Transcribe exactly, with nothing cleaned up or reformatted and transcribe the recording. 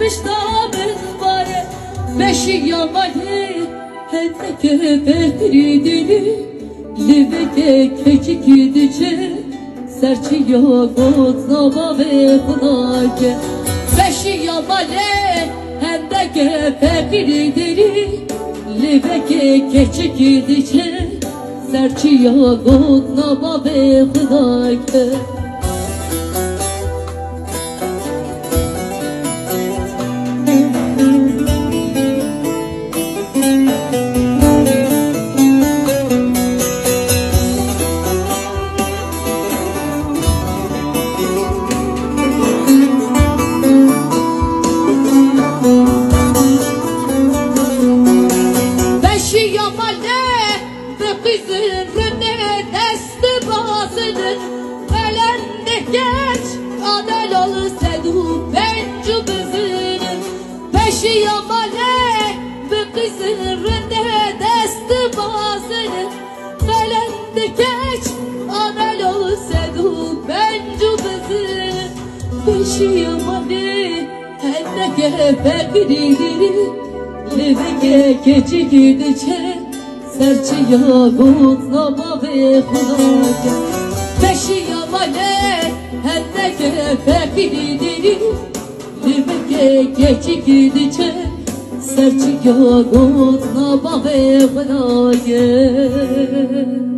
bare beşi yamale hette behri dili livete keçik gidice serçi yogot nova ve kunake beşi yamale hette behri dili livete keçik gidice serçi yogot nova ve kunake Beşi yamale bir kızın rende desti bazını Belende geç anel olsa du bencu kızın Beşi yamale hende gepe birileri Levege keçi gidice serçi yagut nama ve hulake Beşi yamale hende gepe birileri Liveke geçi gidice serçi yagut naba ve velaye